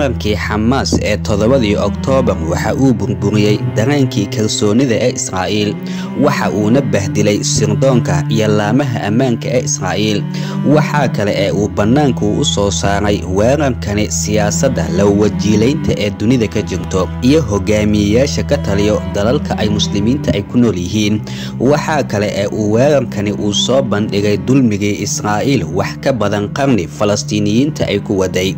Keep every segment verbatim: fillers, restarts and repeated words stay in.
weerarkii Xamaas ee toddobadii Oktoobar waxa uu burburiyay dareenkii kalsoonida ee Israa'iil waxa uu na bahdilay sirdoonka iyo laamaha ammaanka ee Israa'iil waxa kale ee uu banaanku u soo saaray weerarkani siyaasadda la wajiilaynta ee dunida ka jirto iyo hogaamiyayaasha ka taliyo dalalka ay muslimiinta ay ku nool yihiin waxa kale ee uu weerarkani uu soo bandhigay dulmigii Israa'iil wax ka badan qarni Falastiiniyiinta ay ku waday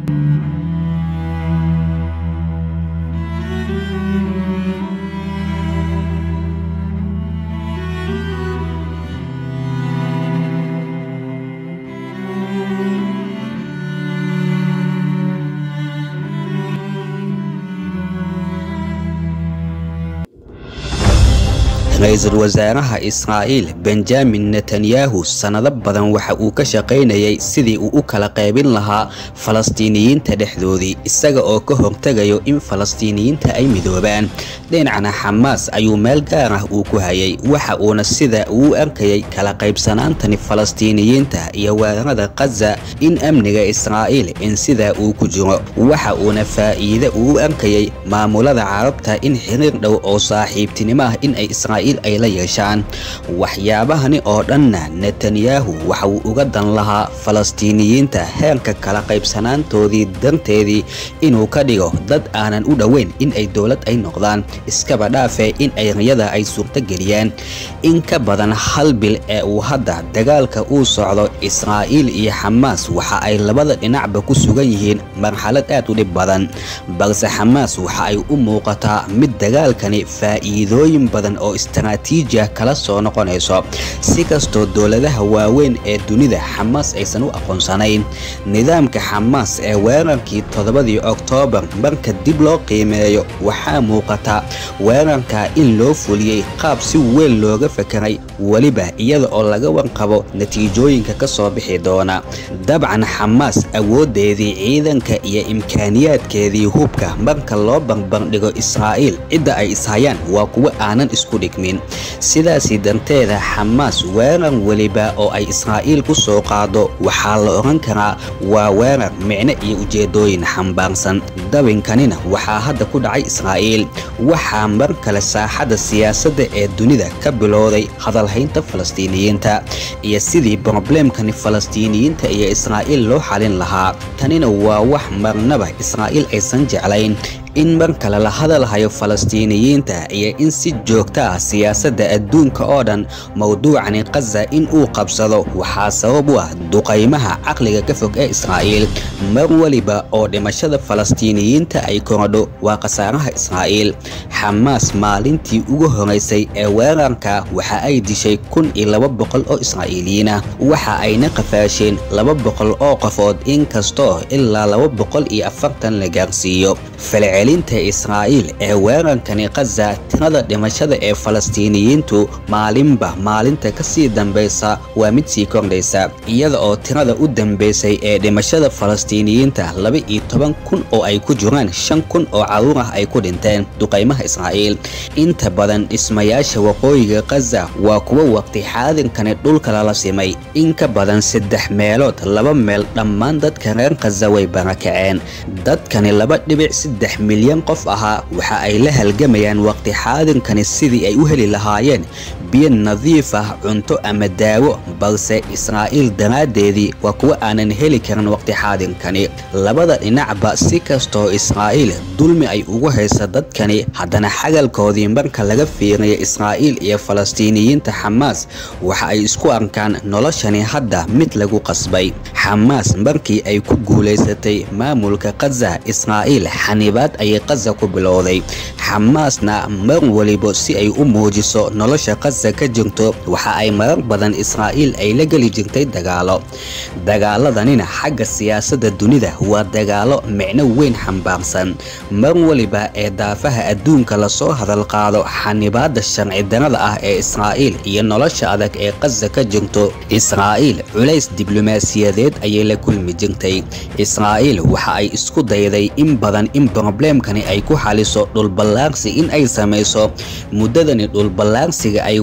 ra'iisul wasaaraha Israa'iil Benjamin Netanyahu sanado badan waxa uu ka shaqeynayay sidii uu u kala qaybin lahaa Falastiiniyiinta dhexdoodii isaga oo ka hortagayo in Falastiiniyiinta ay midoobaan dhinacna Xamaas ayuu meel gaar ah uu ku hayay waxa uuna sida uu arkayay kala qaybsanaantani Falastiiniyiinta iyo weerarada Gaza in amniga Israa'iil in sida uu ku jiro waxa uuna faa'iido uu arkayay maamulada Carabta in xiriir dhow oo saaxiibtinimo ah in ay Israa'iil ay la yeeshaan waxyaabahani oo dhanna Netanyahu waxa uu uga dan lahaa Falastiiniyiinta heerka kala qaybsanaantoodii darteedii inuu ka dhigo dad aanan u dhaweyn in ay dawlad ay noqdaan iskaba dhaafay in ay riyada ay suurta geliyaan in ka badan hal bil ee uu hadda dagaalka uu socdo Israa'iil iyo Xamaas waxa ay labada dhinacba ku sugan yihiin marxalad aad u dhib badan balse Xamaas waxa ay u muuqataa mid dagaalkani faa'iidooyin badan oo istaraatiiji kala soo noqonayso si kasto dawladaha waaweyn ee dunida Xamaas aysan u aqoonsanayn nidaamka Xamaas ee weerarkii toddobadii Oktoobar marka dib loo qiimeeyo waxa muuqata weerarka in loo fuliyay qaab si weyn looga fakaray waliba iyada oo laga warqabo natiijooyinka ka soo bixi doona dabcan Xamaas awoodeedii ciidanka iyo imkaaniyaadkeedii hubka marka loo barbardhigo Israa'iil cidda ay ishayaan waa kuwa aanan isku dhigmin sidaasi danteeda Xamaas weerar waliba oo ay Israa'iil ku soo qaado waxa la oran karaa waa weerar micne iyo ujeedooyin xambaarsan dabinkanina waxa hadda ku dhacay Israa'iil waxa mar kale saaxada siyaasadda ee dunida ka bilowday hadalhaynta Falastiiniyiinta iyo sidii problemkani Falastiiniyiinta iyo Israa'iil loo xalin lahaa tanina waa wax marnaba Israa'iil aysan jeclayn in mar kale la hadalhayo Falastiiniyiinta iyo in si joogto ah siyaasadda adduunka oo dhan mawduucani Gaza in uu qabsado waxa sabab u ah duqaymaha caqliga ka fog ee Israa'iil mar waliba oo dhimashada Falastiiniyiinta ay korodho waa qasaaraha Israa'iil Xamaas maalintii ugu horeysay ee weerarka waxa ay dishay kun iyo laba boqol oo Israa'iiliyiin ah waxa ayna qafaasheen laba boqol oo qofood in kasto ilaa laba boqol iyo afartan la gaarsiiyo celinta Israa'iil ee weerarkani Gaza tirada dhimashada ee Falastiiniyiintu maalinba maalinta ka sii dambaysa waa mid sii kordhaysa iyada oo tirada u dambaysay ee dhimashada Falastiiniyiinta laba iyo toban kun oo ay ku jiraan shan kun oo caruur ah ay ku dhinteen duqaymaha Israa'iil inta badan dhismayaasha waqooyiga Gaza waa kuwa waqti xaadirkani dhulka la simay in ka badan saddex meelood laba meel dhammaan dadka reer Gaza way barakaceen dadkani laba dhibic saddex milyan qof aha waxa ay la halgamayaan waqti xaadirkani sidii ay u heli lahaayeen biyo nadiif ah cunto ama daawo balse Israa'iil daraadeedii waa kuwa aanan heli karin waqti xaadirkani labada dhinacba si kasto Israa'iil dulmi ay ugu haysa dadkani haddana xagalkoodii marka laga fiiriyo Israa'iil iyo Falastiiniyiinta Xamaas waxa ay isku arkaan noloshani hadda mid lagu qasbay Xamaas markii ay ku guuleysatay maamulka Gaza Israa'iil xanibaad ay Gaza ku bilowday Xamaasna mar waliba si ay u muujiso nolosha Gaza ka jirto waxa ay marar badan Israa'iil ay la gali jirtay dagaalo dagaaladanina xagga siyaasadda dunida waa dagaalo micno weyn xambaarsan mar waliba ee daafaha adduunka la soo hadal qaado xanibaadda sharci darrada ah ee Israa'iil iyo nolosha adag ee Gaza ka jirto Israa'iil culays diblomaasiyadeed ayay la kulmi jirtay Israa'iil waxa ay isku dayday in badan in problemkani ay ku xaliso dhul ballaarsi in ay samayso muddadani dhul ballaarsiga ay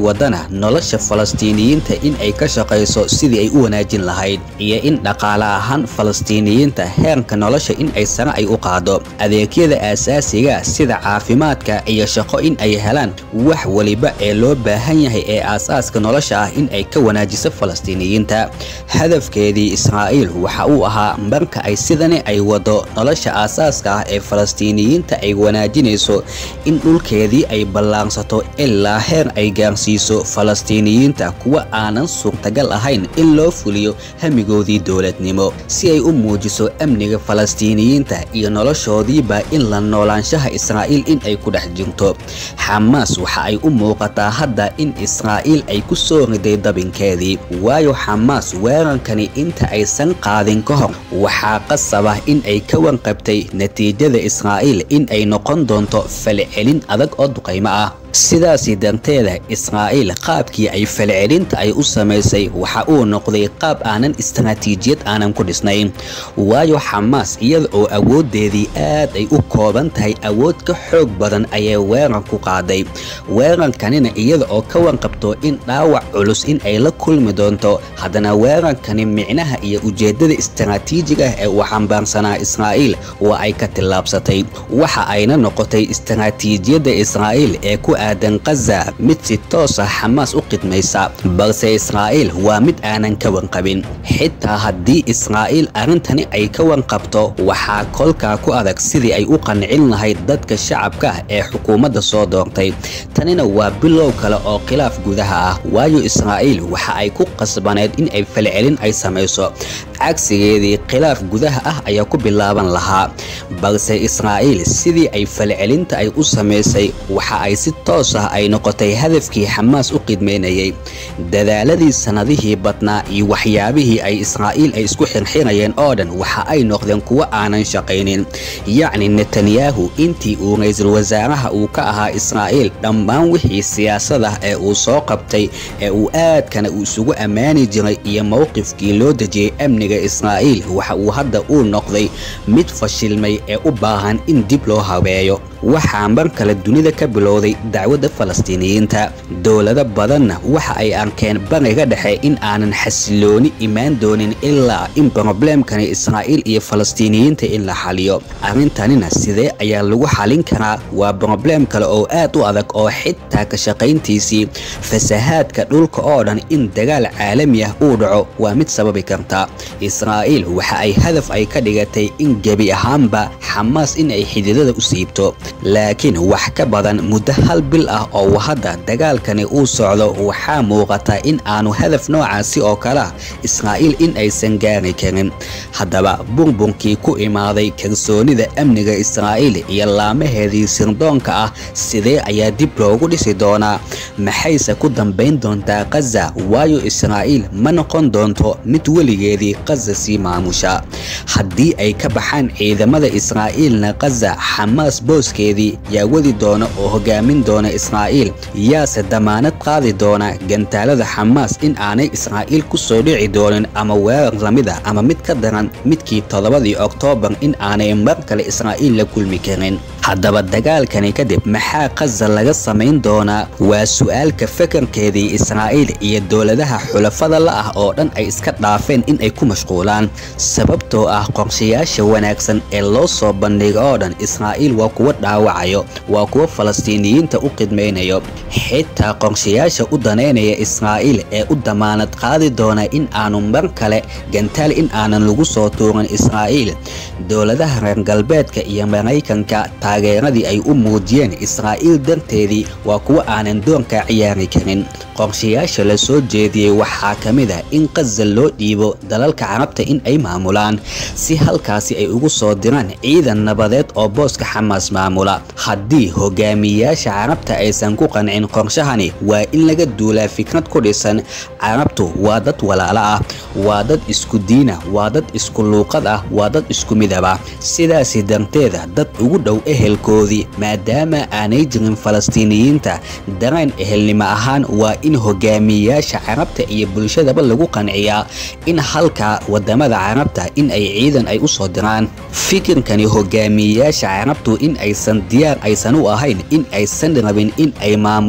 wadana nolosha Falastiiniyiinta in ay ka shaqeyso sidii ay u wanaajin lahayd iyo in dhaqaale ahaan Falastiiniyiinta heerka nolosha in ay sare ay u qaado adeegyada aasaasiga sida caafimaadka iyo shaqo in ay helaan wax waliba ee loo baahan yahay ee aasaaska nolosha ah in ay ka wanaajiso Falastiiniyiinta hadafkeedii Israa'iil waxa uu ahaa marka ay sidani ay wado nolosha aasaaska ah ee Falastiiniyiinta ay wanaajinayso in dhulkeedii ay ballaarsato ilaa heer ay gaarsiiso Falastiiniyiinta kuwa aanan suurtagal ahayn in loo fuliyo hamigoodii dowladnimo si ay u muujiso amniga Falastiiniyiinta iyo noloshoodiiba in la noolaanshaha Israa'iil in ay ku dhex jirto Xamaas waxa ay u muuqataa hadda in Israa'iil ay ku soo riday dabinkeedii waayo Xamaas weerankani inta aysan qaadin ka hor waxaa qasab ah in ay ka wanqabtay natiijada Israa'iil in ay noqon doonto falcelin adag oo duqeymo ah sidaasi darteeda Israa'iil qaabkii ay falcelinta ay u sameysay waxa uu noqday qaab aanan istaraatiijiyad aanan ku dhisnayn waayo Xamaas iyada oo awoodeedii aad ay u kooban tahay awood ka xoog badan ayay weeran ku qaaday weerankanina iyada oo ka wanqabto in dhaawac culus in ay la kulmi doonto haddana weerankani micnaha iyo ujeedada istaraatiijiga ah ee uu xambaarsanaa Israa'iil waa ay ka tillaabsatay waxa ayna noqotay istaraatiijiyada Israa'iil ee ku aadan Gaza mid si toos ah Xamaas u qidmaysa balse Israa'iil waa mid aanan ka wanqabin xitaa haddii Israa'iil arintani ay ka wanqabto waxaa kolka ku adag sidii ay u qancin lahayd dadka shacabka ee xukuumadda soo doortay tanina waa bilow kale oo khilaaf gudaha ah waayo Israa'iil waxa ay ku qasbaneed in ay falcelin ay samayso cagsigeedii khilaaf gudaha ah ayaa ku bilaaban lahaa balse Israa'iil sidii ay falcelinta ay u sameysay waxa ay si toos ah ay noqotay hadafkii Xamaas u qidmeynayay dadaaladii sanadihii badnaa iyo waxyaabihii ay Israa'iil ay isku xirxirayeen oo dhan waxa ay noqdeen kuwa aanan shaqaynin yacni Netanyahu intii uu ra'iisul wasaaraha uu ka ahaa Israa'iil dhammaan wixii siyaasada ee uu soo qabtay ee uu aadkana uu isugu amaani jiray iyo mowqifkii loo dejiyay amniga Israa'iil waxa uu hadda uu noqday mid fashilmay ee u baahan in dib loo habeeyo waxa mar kale dunida ka bilowday dacwadda Falastiiniyiinta dowlado badanna waxa ay arkeen bariga dhexe in aanan xasilooni imaan doonin ilaa in problemkani Israa'iil iyo Falastiiniyiinta in la xaliyo arintanina sidee ayaa lagu xalin karaa waa problem kale oo aad u adag oo xitaa ka shaqayntiisii fasahaadka dhulka oo dhan in dagaal caalami ah uu dhaco waa mid sababi karta Israa'iil waxa ay hadaf ay ka dhigatay in gabi ahaanba Xamaas in ay xididada u siibto laakiin wax ka badan muddo hal bil ah oo hadda dagaalkani uu socdo waxa muuqata in aanu hadaf noocaasi oo kala Israa'iil in aysan gaari karin haddaba burburkii ku imaaday kalsoonida amniga Israa'iil iyo laamaheedii sirdoonka ah sidee ayaa dib loogu dhisi doonaa maxayse ku dambeyn doontaa Gaza waayo Israa'iil ma noqon doonto mid weligeedii Gaza si maamusha haddii ay ka baxaan ciidamada Israa'iilna Gaza Xamaas booskeedii yaa wadi doona oo hogaamin doona Israa'iil yaase damaanad qaadi doona gantaalada Xamaas in aanay Israa'iil ku soo dhici doonin ama weerar lamida ama mid ka daran midkii todobadii Oktoobar in aanay mar kale Israa'iil la kulmi karin haddaba dagaalkani kadib maxaa Gaza laga samayn doonaa waa su'aalka fakarkeedii Israa'iil iyo dowladaha xulafada la ah oo dhan ay iska dhaafeen in ay ku mashquulaan sababtoo ah qorshayaasha wanaagsan ee loo soo bandhigo oo dhan Israa'iil waa kuwa dhaawacayo waa kuwa Falastiiniyiinta u qidmeynayo xitaa qorshayaasha u daneynaya Israa'iil ee u damaanad qaadi doona in aanu mar kale gantaal in aanan lagu soo tuurin Israa'iil dowladaha reer galbeedka iyo Mareykanka taageeradii ay u muujiyeen Israa'iil darteedii waa kuwa aanan doonka ciyaari karin qorshayaasha la soo jeediyay waxaa kamid ah in Gaza loo dhiibo dalalka Carabta in ay maamulaan si halkaasi ay ugu soo diraan ciidan nabadeed oo booska Xamaas maamula haddii hogaamiyaasha Carabta aysan ku qancin qorshahani waa in laga duulaa fikrad ku dhisan Carabtu waa dad walaalo ah waa dad isku diina waa dad isku luuqad ah waa dad isku midab ah sidaas darteeda dad ugu dhow ehelkoodii maadaama aanay jirin Falastiiniyiinta dareen ehelnimo ahaan waa in hogaamiyaasha Carabta iyo bulshadaba lagu qanciyaa in halka wadamada Carabta in ay ciidan ay u soo diraan fikirkani hogaamiyaasha Carabtu in aysan diyaar aysan u ahayn in aysan rabin in ay maamulaan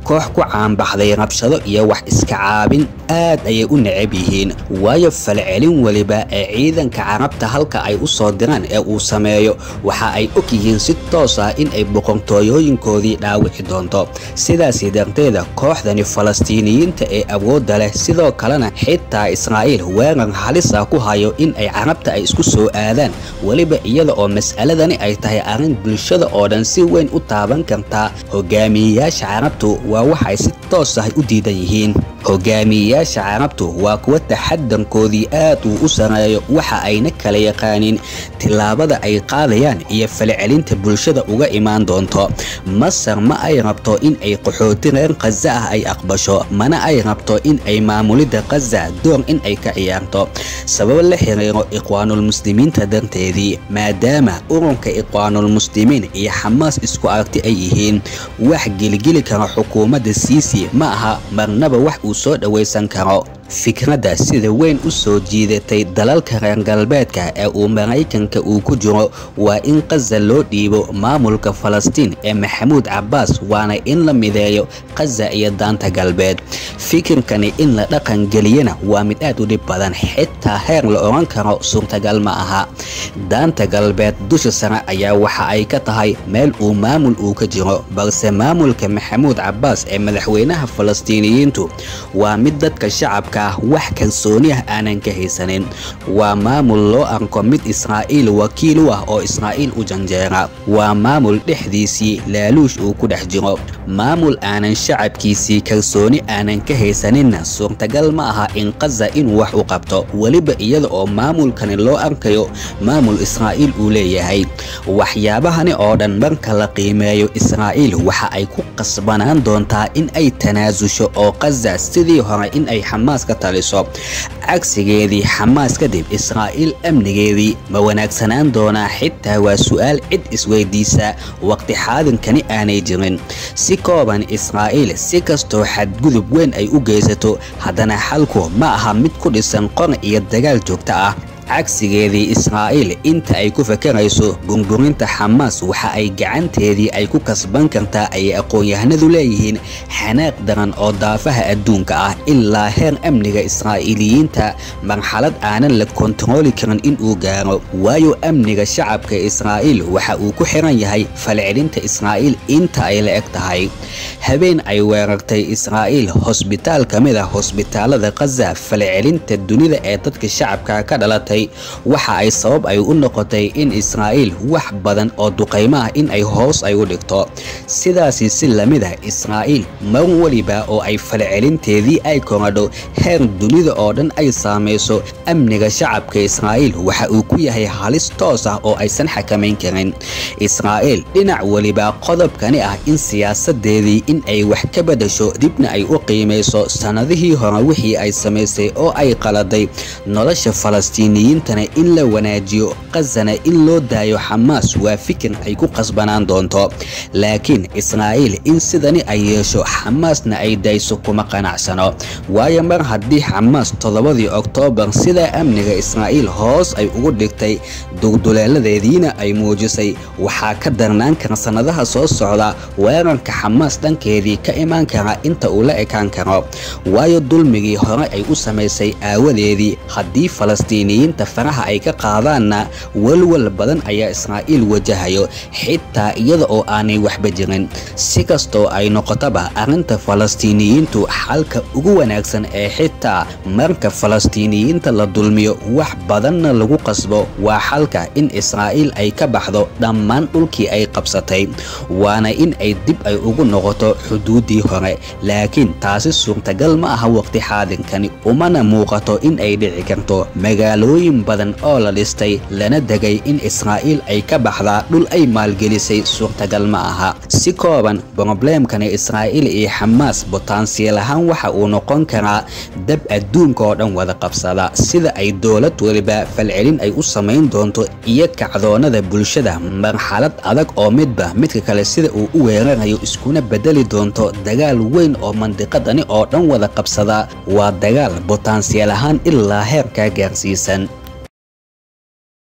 koox ku caanbaxday rabshado iyo wax iska caabin aad ayay u necab yihiin waayo falcelin waliba ee ciidanka carabta halka ay u soo diraan ee uu sameeyo waxa ay og yihiin si toos ah in ay boqortooyooyinkoodii dhaawici doonto sidaas darteeda kooxdani falastiiniyiinta ee awoodda leh sidoo kalena xitaa Israa'iil weerar halis ah ku hayo in ay carabta ay isku soo aadaan waliba iyada oo mas'aladani ay tahay arrin bulshada oo dhan si weyn u taaban karta hogaamiyayaasha carabtu waa waxay si toos ah u diidan yihiin hogaamiyayaasha carabtu waa kuwa taxadankoodii aad uu u sareeyo waxa ayna kala yaqaanin tilaabada ay qaadayaan iyo falcelinta bulshada uga imaan doonto Masar ma ay rabto in ay qaxooti reer Gaza ah ay aqbasho mana ay rabto in ay maamulida Gaza door in ay ka ciyaarto sabab la xiriiro ikhwaanul muslimiinta darteedii maadaama ururka ikhwaanul muslimiin iyo Xamaas isku aragti ay yihiin wax gilgili kara xukuumadda Siisi ma aha marnaba wax uu soo dhaweysan karo fikradda sida weyn u soo jiidatay dalalka reer galbeedka ee uu Mareykanka uu ku jiro waa in Gaza loo dhiibo maamulka Falastiin ee Maxamuud Cabbaas waana in la mideeyo Gaza iyo daanta galbeed fikirkani in la dhaqan galiyana waa mid aad u dhib badan xitaa heer la oran karo suurtagal ma aha daanta galbeed dusha sare ayaa waxa ay ka tahay meel uu maamul uu ka jiro balse maamulka Maxamuud Cabbaas ee madaxweynaha Falastiiniyiintu waa mid dadka shacabka wax kalsooni ah aanan ka haysanin waa maamul loo arko mid Israa'iil wakiil u ah oo Israa'iil u janjeera waa maamul dhexdiisii laaluush uu ku dhex jiro maamul aanan shacabkiisii kalsooni aanan ka haysaninna suurtagal ma aha in Gaza inuu wax u qabto waliba iyada oo maamulkani loo arkayo maamul Israa'iil uu leeyahay waxyaabahani oo dhan marka la qiimeeyo Israa'iil waxa ay ku qasbanaan doontaa in ay tanaasusho oo Gaza sidii hore in ay Xamaas ka taliso cagsigeedii Xamaas kadib Israa'iil amnigeedii ma wanaagsanaan doonaa xitaa waa su'aal cid isweydiisa waqti xaadinkani aanay jirin si kooban Israa'iil si kastoo xadgudub weyn ay u geysato haddana xalku ma aha mid ku dhisan qor iyo dagaal joogto ah cagsigeedii Israa'iil inta ay ku fakarayso burburinta Xamaas waxa ay gacanteedii ay ku kasban kartaa ay aqoon-yahanadu leeyihiin xanaaq daran oo daafaha adduunka ah ilaa heer amniga Israa'iiliyiinta marxalad aanan la kontrooli karin in uu gaaro waayo amniga shacabka Israa'iil waxa uu ku xiran yahay falcelinta Israa'iil inta ay la eg tahay habeen ay weerartay Israa'iil hospitaal kamid ah hospitaalada Gaza falcelinta dunida ee dadka shacabka ka dhalatay waxa ay sabab ay u noqotay in Israa'iil wax badan oo duqeymo ah in ay hoos ay u dhigto sidaasi si lamid ah Israa'iil mar waliba oo ay falcelinteedii ay korodho heer dunida oo dhan ay saameyso amniga shacabka Israa'iil waxa uu ku yahay halis toos ah oo aysan xakameyn karin Israa'iil dhinac waliba qodobkani ah in siyaasadeedii in ay wax ka bedasho dibna ay u qiimeyso sanadihii hore wixii ay sameysay oo ay qaladay nolosha Falastiiniyiinta in la wanaajiyo Gazana in loo daayo Xamaas waa fikir ay ku qasbanaan doonto laakiin Israa'iil in sidani ay yeesho Xamaasna ay dayso kuma qanacsano waayo mar haddii Xamaas toddobadii Oktoobar sida amniga Israa'iil hoos ay ugu dhigtay dugduleeladeediina ay muujisay waxaa ka darnaan kara sanadaha soo socda weerarka Xamaas dhankeedii ka imaan kara inta uu la ekaan karo waayo dulmigii hore ay u sameysay aawadeedii haddii Falastiiniyiinta faraha ay ka qaadaanna walwal badan ayaa Israa'iil wajahayo xitaa iyada oo aanay waxba jirin si kastoo ay noqotaba arrinta Falastiiniyiintu xalka ugu wanaagsan ee xitaa marka Falastiiniyiinta la dulmiyo wax badanna lagu qasbo waa xalka in Israa'iil ay ka baxdo dhammaan dhulkii ay qabsatay waana in ay dib ay ugu noqoto xuduudii hore laakiin taasi suurtagal ma aha waqti xaadinkani umana muuqato in ay dhici karto magaalooyin badan oo la dhistay lana degay in Israa'iil ay ka baxdaa dhul ay maalgelisay suurtagal ma aha si kooban problemkani Israa'iil iyo Xamaas botansiyal ahaan waxa uu noqon karaa dab adduunka oo dhan wada qabsada sida ay dawlad waliba falcelin ay u sameyn doonto iyo kacdoonada bulshada marxalad adag oo midba midka kale sida uu u weerarayo iskuna bedeli doonto dagaal weyn oo mandiqadani oo dhan wada qabsada waa dagaal botansiyal ahaan ilaa heerka gaarsiisan